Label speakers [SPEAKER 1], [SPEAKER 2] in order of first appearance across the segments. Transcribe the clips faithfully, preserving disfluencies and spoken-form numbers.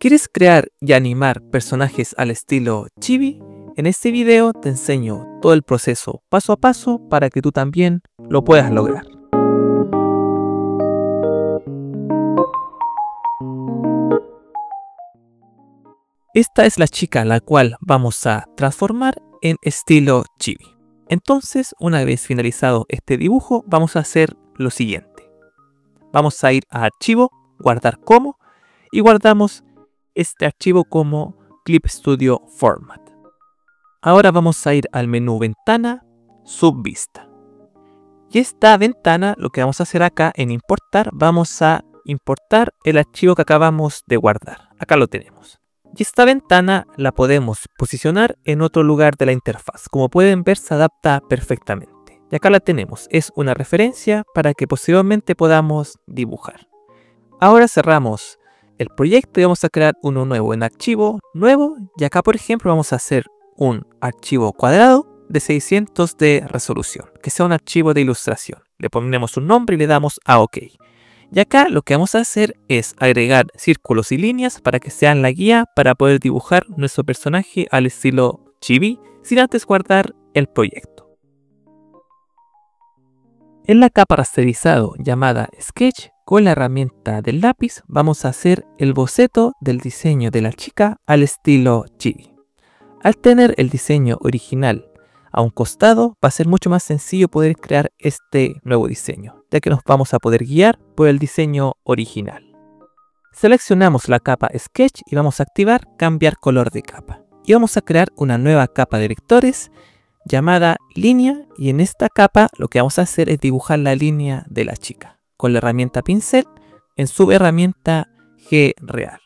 [SPEAKER 1] ¿Quieres crear y animar personajes al estilo chibi? En este video te enseño todo el proceso paso a paso para que tú también lo puedas lograr. Esta es la chica la cual vamos a transformar en estilo chibi. Entonces, una vez finalizado este dibujo, vamos a hacer lo siguiente. Vamos a ir a Archivo, Guardar como, y guardamos este archivo como Clip Studio Format. Ahora vamos a ir al menú Ventana, Subvista. Y esta ventana, lo que vamos a hacer acá en Importar, vamos a importar el archivo que acabamos de guardar. Acá lo tenemos. Y esta ventana la podemos posicionar en otro lugar de la interfaz. Como pueden ver, se adapta perfectamente. Y acá la tenemos. Es una referencia para que posteriormente podamos dibujar. Ahora cerramos el proyecto y vamos a crear uno nuevo en Archivo, Nuevo. Y acá, por ejemplo, vamos a hacer un archivo cuadrado de seiscientos de resolución. Que sea un archivo de ilustración. Le ponemos un nombre y le damos a OK. Y acá lo que vamos a hacer es agregar círculos y líneas para que sean la guía para poder dibujar nuestro personaje al estilo chibi sin antes guardar el proyecto. En la capa rasterizado llamada Sketch, con la herramienta del lápiz vamos a hacer el boceto del diseño de la chica al estilo chibi. Al tener el diseño original a un costado, va a ser mucho más sencillo poder crear este nuevo diseño, ya que nos vamos a poder guiar por el diseño original. Seleccionamos la capa Sketch y vamos a activar Cambiar color de capa. Y vamos a crear una nueva capa de vectores llamada Línea, y en esta capa lo que vamos a hacer es dibujar la línea de la chica con la herramienta Pincel en subherramienta G Real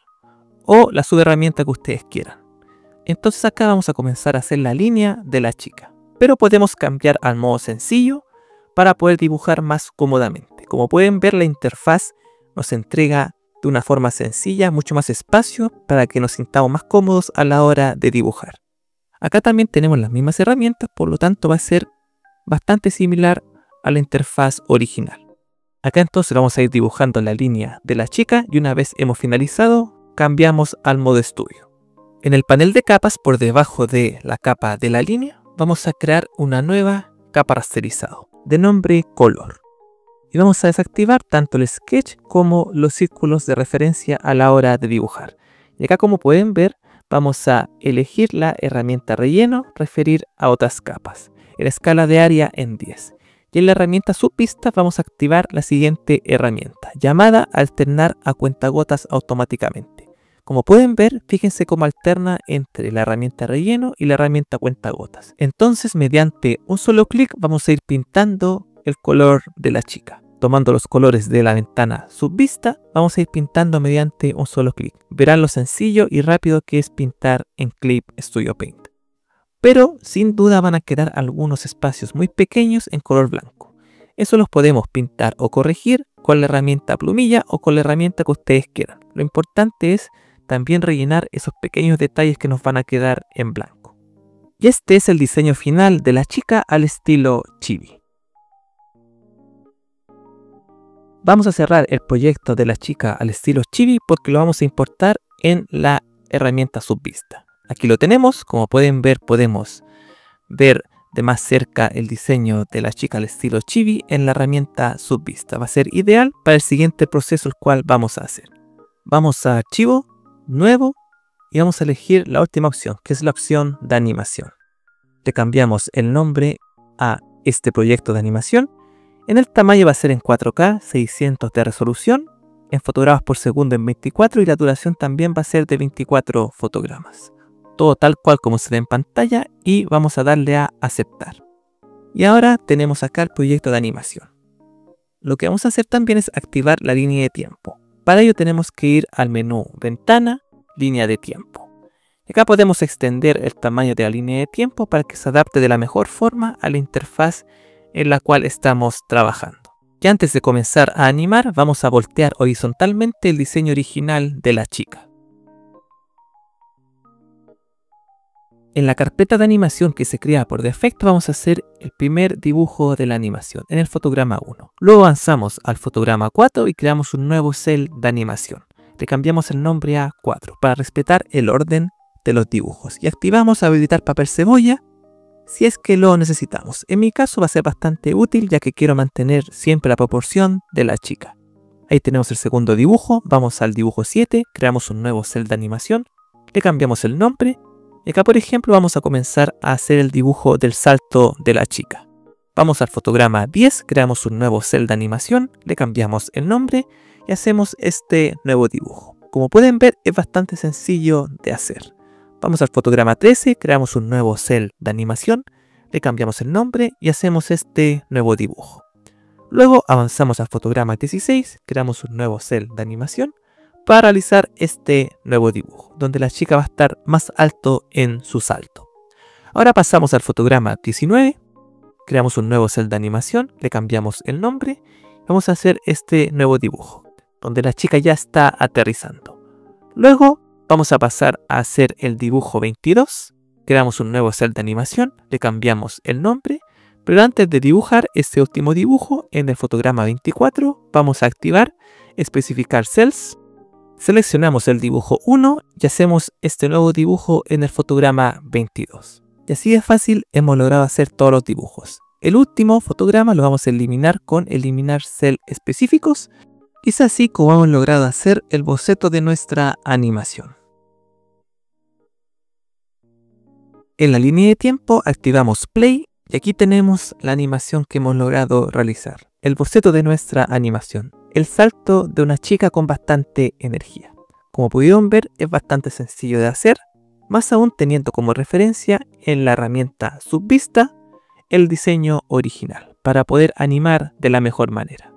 [SPEAKER 1] o la subherramienta que ustedes quieran. Entonces acá vamos a comenzar a hacer la línea de la chica. Pero podemos cambiar al modo sencillo para poder dibujar más cómodamente. Como pueden ver, la interfaz nos entrega de una forma sencilla mucho más espacio para que nos sintamos más cómodos a la hora de dibujar. Acá también tenemos las mismas herramientas, por lo tanto va a ser bastante similar a la interfaz original. Acá entonces vamos a ir dibujando la línea de la chica y una vez hemos finalizado, cambiamos al modo estudio. En el panel de capas, por debajo de la capa de la línea, vamos a crear una nueva capa rasterizado de nombre Color. Y vamos a desactivar tanto el sketch como los círculos de referencia a la hora de dibujar. Y acá, como pueden ver, vamos a elegir la herramienta Relleno, referir a otras capas, en la escala de área en diez. Y en la herramienta Subvista vamos a activar la siguiente herramienta, llamada Alternar a cuentagotas automáticamente. Como pueden ver, fíjense cómo alterna entre la herramienta Relleno y la herramienta Cuentagotas. Entonces, mediante un solo clic vamos a ir pintando el color de la chica. Tomando los colores de la ventana Subvista, vamos a ir pintando mediante un solo clic. Verán lo sencillo y rápido que es pintar en Clip Studio Paint. Pero sin duda van a quedar algunos espacios muy pequeños en color blanco. Eso los podemos pintar o corregir con la herramienta plumilla o con la herramienta que ustedes quieran. Lo importante es también rellenar esos pequeños detalles que nos van a quedar en blanco. Y este es el diseño final de la chica al estilo chibi. Vamos a cerrar el proyecto de la chica al estilo chibi porque lo vamos a importar en la herramienta Subvista. Aquí lo tenemos, como pueden ver, podemos ver de más cerca el diseño de la chica al estilo chibi en la herramienta Subvista. Va a ser ideal para el siguiente proceso el cual vamos a hacer. Vamos a Archivo, Nuevo, y vamos a elegir la última opción, que es la opción de animación. Le cambiamos el nombre a este proyecto de animación. En el tamaño va a ser en cuatro K, seiscientos de resolución, en fotogramas por segundo en veinticuatro, y la duración también va a ser de veinticuatro fotogramas. Todo tal cual como se ve en pantalla, y vamos a darle a aceptar. Y ahora tenemos acá el proyecto de animación. Lo que vamos a hacer también es activar la línea de tiempo. Para ello tenemos que ir al menú Ventana, Línea de tiempo. Acá podemos extender el tamaño de la línea de tiempo para que se adapte de la mejor forma a la interfaz en la cual estamos trabajando. Y antes de comenzar a animar, vamos a voltear horizontalmente el diseño original de la chica. En la carpeta de animación que se crea por defecto vamos a hacer el primer dibujo de la animación en el fotograma uno. Luego avanzamos al fotograma cuatro y creamos un nuevo cel de animación. le cambiamos el nombre a cuatro para respetar el orden de los dibujos. Y activamos habilitar papel cebolla si es que lo necesitamos. En mi caso va a ser bastante útil ya que quiero mantener siempre la proporción de la chica. Ahí tenemos el segundo dibujo, vamos al dibujo siete, creamos un nuevo cel de animación, le cambiamos el nombre y acá por ejemplo vamos a comenzar a hacer el dibujo del salto de la chica. Vamos al fotograma diez, creamos un nuevo cel de animación, le cambiamos el nombre y hacemos este nuevo dibujo. Como pueden ver es bastante sencillo de hacer. Vamos al fotograma trece, creamos un nuevo cel de animación, le cambiamos el nombre y hacemos este nuevo dibujo. Luego avanzamos al fotograma dieciséis, creamos un nuevo cel de animación para realizar este nuevo dibujo, donde la chica va a estar más alto en su salto. Ahora pasamos al fotograma diecinueve, creamos un nuevo cel de animación, le cambiamos el nombre y vamos a hacer este nuevo dibujo, donde la chica ya está aterrizando. Luego vamos a pasar a hacer el dibujo veintidós, creamos un nuevo cel de animación, le cambiamos el nombre. Pero antes de dibujar este último dibujo, en el fotograma veinticuatro vamos a activar especificar cells, seleccionamos el dibujo uno y hacemos este nuevo dibujo en el fotograma veintidós. Y así de fácil hemos logrado hacer todos los dibujos. El último fotograma lo vamos a eliminar con eliminar cel específicos y es así como hemos logrado hacer el boceto de nuestra animación. En la línea de tiempo activamos play. Y aquí tenemos la animación que hemos logrado realizar, el boceto de nuestra animación, el salto de una chica con bastante energía. Como pudieron ver es bastante sencillo de hacer, más aún teniendo como referencia en la herramienta Subvista el diseño original, para poder animar de la mejor manera.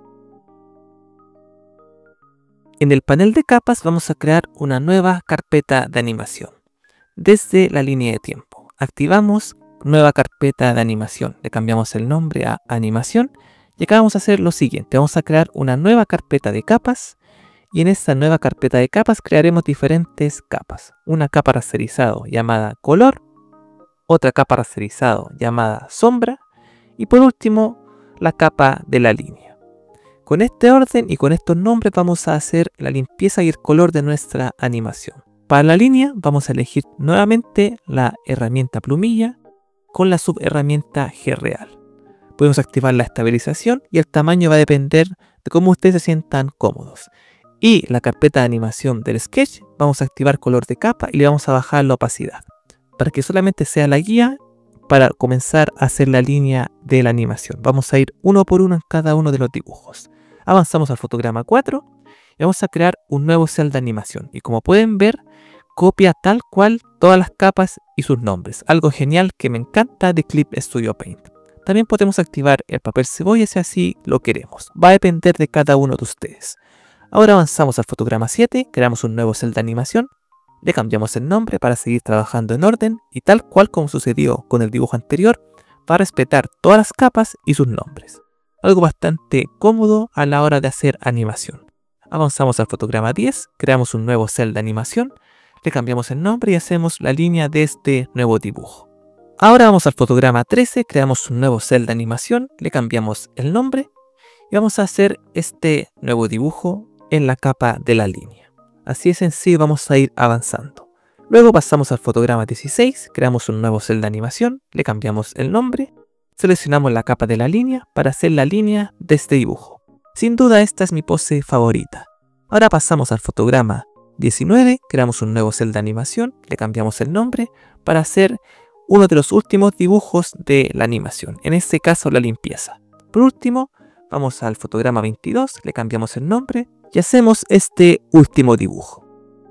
[SPEAKER 1] En el panel de capas vamos a crear una nueva carpeta de animación. Desde la línea de tiempo, activamos nueva carpeta de animación, le cambiamos el nombre a animación y acá vamos a hacer lo siguiente, vamos a crear una nueva carpeta de capas y en esta nueva carpeta de capas crearemos diferentes capas, una capa rasterizado llamada color, otra capa rasterizado llamada sombra y por último la capa de la línea. Con este orden y con estos nombres vamos a hacer la limpieza y el color de nuestra animación. Para la línea vamos a elegir nuevamente la herramienta plumilla con la subherramienta G-Real. Podemos activar la estabilización y el tamaño va a depender de cómo ustedes se sientan cómodos. Y la carpeta de animación del sketch vamos a activar color de capa y le vamos a bajar la opacidad para que solamente sea la guía para comenzar a hacer la línea de la animación. Vamos a ir uno por uno en cada uno de los dibujos. Avanzamos al fotograma cuatro y vamos a crear un nuevo cel de animación. Y como pueden ver, copia tal cual todas las capas y sus nombres. Algo genial que me encanta de Clip Studio Paint. También podemos activar el papel cebolla si así lo queremos. Va a depender de cada uno de ustedes. Ahora avanzamos al fotograma siete, creamos un nuevo cel de animación, le cambiamos el nombre para seguir trabajando en orden y tal cual como sucedió con el dibujo anterior, va a respetar todas las capas y sus nombres. Algo bastante cómodo a la hora de hacer animación. Avanzamos al fotograma diez, creamos un nuevo cel de animación, le cambiamos el nombre y hacemos la línea de este nuevo dibujo. Ahora vamos al fotograma trece, creamos un nuevo cel de animación, le cambiamos el nombre y vamos a hacer este nuevo dibujo en la capa de la línea. Así de sencillo vamos a ir avanzando. Luego pasamos al fotograma dieciséis, creamos un nuevo cel de animación, le cambiamos el nombre, seleccionamos la capa de la línea para hacer la línea de este dibujo. Sin duda esta es mi pose favorita. Ahora pasamos al fotograma diecinueve, creamos un nuevo cel de animación, le cambiamos el nombre para hacer uno de los últimos dibujos de la animación, en este caso la limpieza. Por último, vamos al fotograma veintidós, le cambiamos el nombre y hacemos este último dibujo.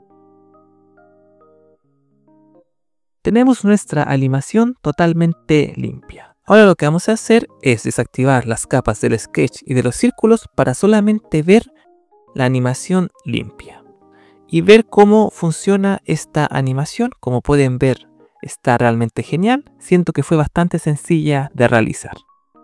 [SPEAKER 1] Tenemos nuestra animación totalmente limpia. Ahora lo que vamos a hacer es desactivar las capas del sketch y de los círculos para solamente ver la animación limpia y ver cómo funciona esta animación. Como pueden ver, está realmente genial. Siento que fue bastante sencilla de realizar.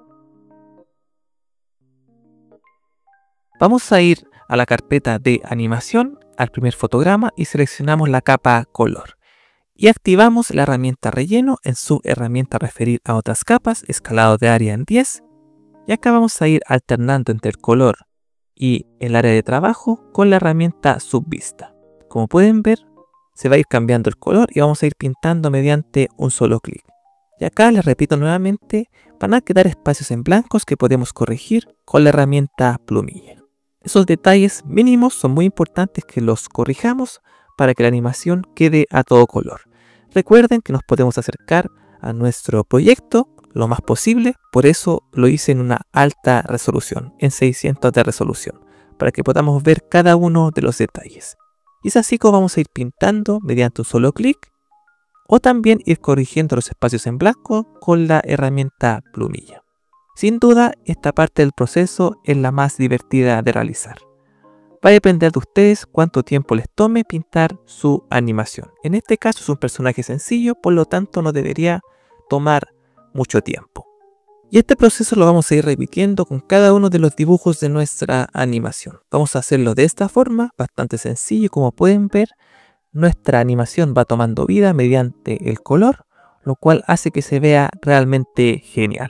[SPEAKER 1] Vamos a ir a la carpeta de animación, al primer fotograma y seleccionamos la capa color. Y activamos la herramienta relleno en su herramienta referir a otras capas, escalado de área en diez. Y acá vamos a ir alternando entre el color y el área de trabajo con la herramienta Subvista. Como pueden ver, se va a ir cambiando el color y vamos a ir pintando mediante un solo clic. Y acá les repito nuevamente, van a quedar espacios en blancos que podemos corregir con la herramienta plumilla. Esos detalles mínimos son muy importantes que los corrijamos para que la animación quede a todo color. Recuerden que nos podemos acercar a nuestro proyecto lo más posible, por eso lo hice en una alta resolución, en seiscientos de resolución, para que podamos ver cada uno de los detalles. Y es así como vamos a ir pintando mediante un solo clic, o también ir corrigiendo los espacios en blanco con la herramienta plumilla. Sin duda, esta parte del proceso es la más divertida de realizar. Va a depender de ustedes cuánto tiempo les tome pintar su animación. En este caso es un personaje sencillo, por lo tanto no debería tomar mucho tiempo. Y este proceso lo vamos a ir repitiendo con cada uno de los dibujos de nuestra animación. Vamos a hacerlo de esta forma, bastante sencillo. Como pueden ver, nuestra animación va tomando vida mediante el color, lo cual hace que se vea realmente genial.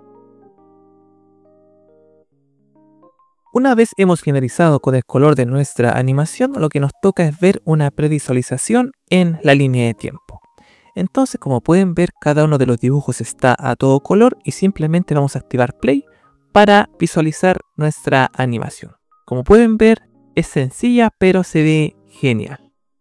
[SPEAKER 1] Una vez hemos finalizado con el color de nuestra animación, lo que nos toca es ver una previsualización en la línea de tiempo. Entonces, como pueden ver, cada uno de los dibujos está a todo color y simplemente vamos a activar Play para visualizar nuestra animación. Como pueden ver, es sencilla pero se ve genial.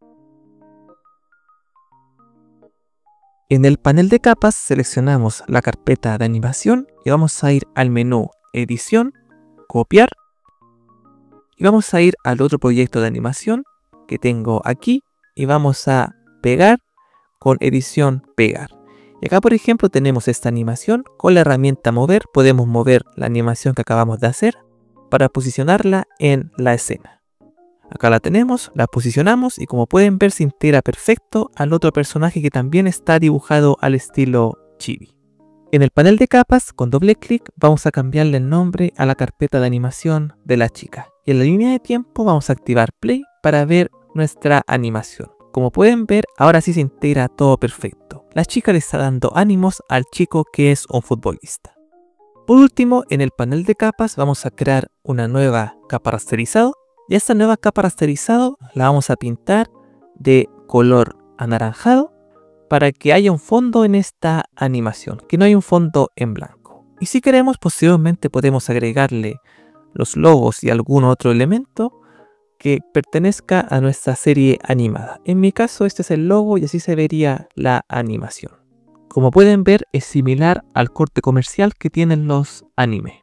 [SPEAKER 1] En el panel de capas seleccionamos la carpeta de animación y vamos a ir al menú Edición, Copiar. Y vamos a ir al otro proyecto de animación que tengo aquí y vamos a pegar con edición pegar. Y acá por ejemplo tenemos esta animación. Con la herramienta mover podemos mover la animación que acabamos de hacer para posicionarla en la escena. Acá la tenemos, la posicionamos y como pueden ver se integra perfecto al otro personaje que también está dibujado al estilo chibi. En el panel de capas, con doble clic vamos a cambiarle el nombre a la carpeta de animación de la chica. Y en la línea de tiempo vamos a activar Play para ver nuestra animación. Como pueden ver, ahora sí se integra todo perfecto. La chica le está dando ánimos al chico que es un futbolista. Por último, en el panel de capas vamos a crear una nueva capa rasterizado. Y esta nueva capa rasterizado la vamos a pintar de color anaranjado para que haya un fondo en esta animación, que no hay un fondo en blanco. Y si queremos, posteriormente podemos agregarle los logos y algún otro elemento que pertenezca a nuestra serie animada. En mi caso este es el logo y así se vería la animación. Como pueden ver es similar al corte comercial que tienen los anime.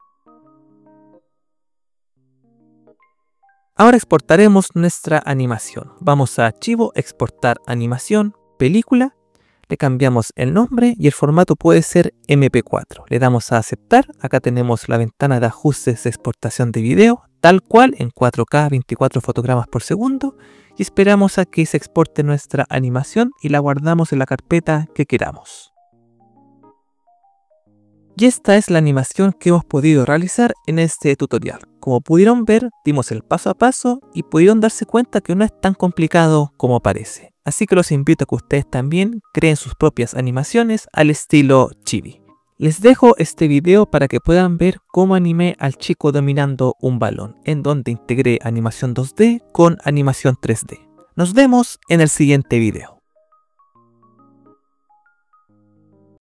[SPEAKER 1] Ahora exportaremos nuestra animación. Vamos a Archivo, Exportar Animación, Película. Le cambiamos el nombre y el formato puede ser eme pe cuatro. Le damos a aceptar. Acá tenemos la ventana de ajustes de exportación de video, tal cual en cuatro K veinticuatro fotogramas por segundo. Y esperamos a que se exporte nuestra animación y la guardamos en la carpeta que queramos. Y esta es la animación que hemos podido realizar en este tutorial. Como pudieron ver, dimos el paso a paso y pudieron darse cuenta que no es tan complicado como parece. Así que los invito a que ustedes también creen sus propias animaciones al estilo chibi. Les dejo este video para que puedan ver cómo animé al chico dominando un balón, en donde integré animación dos D con animación tres D. Nos vemos en el siguiente video.